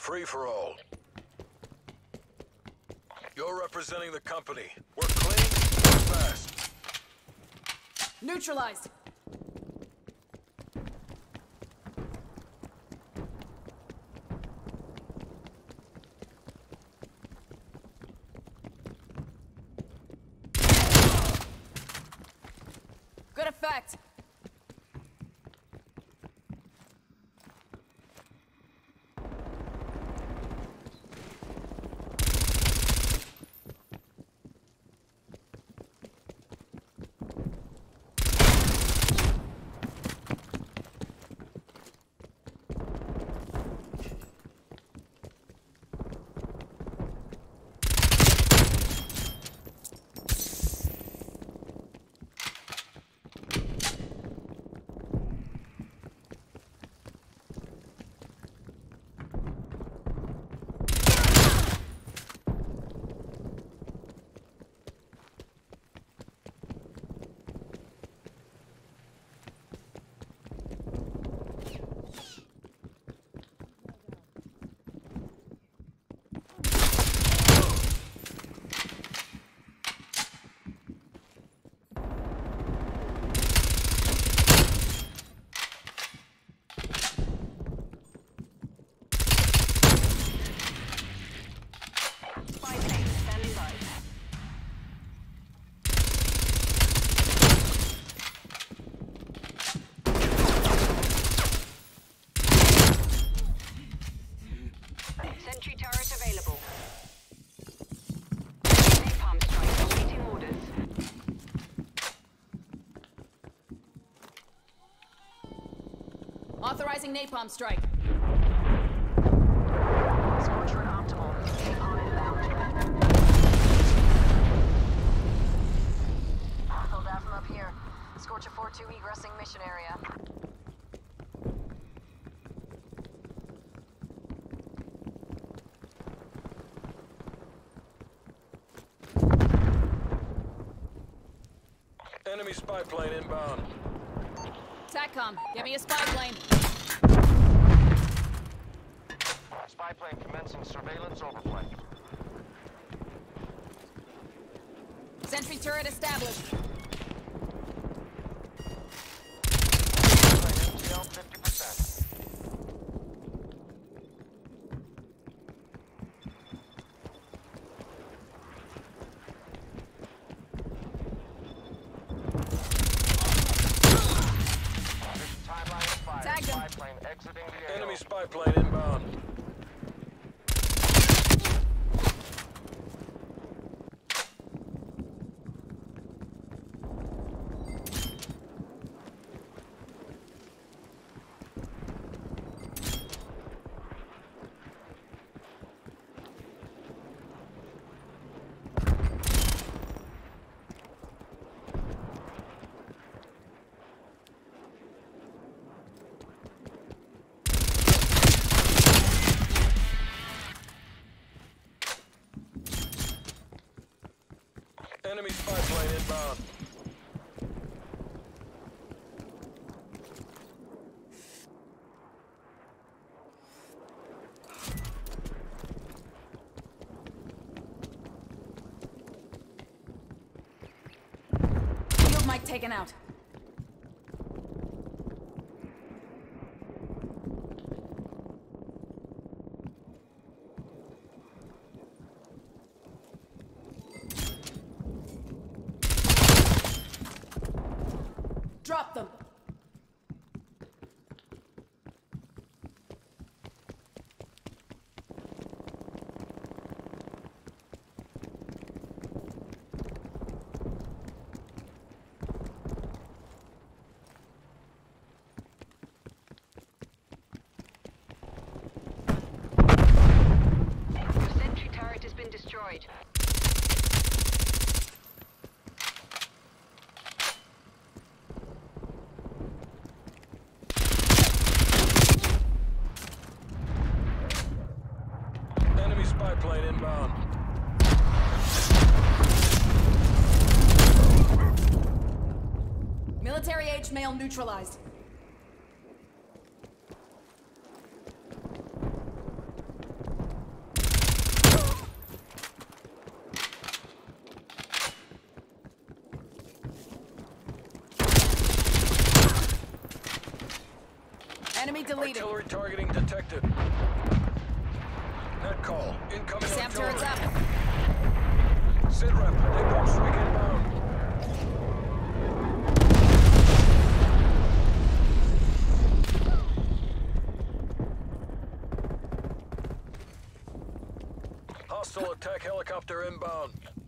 Free for all. You're representing the company. Work clean, work fast. Neutralized. Good effect. Sentry turret available. Napalm strike awaiting orders. Authorizing napalm strike. Scorcher optimal. Napalm inbound. Hostile down from up here. Scorcher 4-2 egressing mission area. Enemy spy plane inbound. SATCOM, get me a spy plane. Spy plane commencing surveillance overflight. Sentry turret established. MTL 50%. Timeline of fire. Tagged him. Spy plane exiting the AO. Enemy spy plane inbound. Enemy spy plane inbound. Field mic taken out. Drop them. Your sentry turret has been destroyed. Enemy spy plane inbound. Military-age male neutralized. Enemy deleted. Artillery targeting detected. Net call. Incoming SAM artillery. turret's up. Sitrep. Napalm strike inbound. Hostile attack helicopter inbound.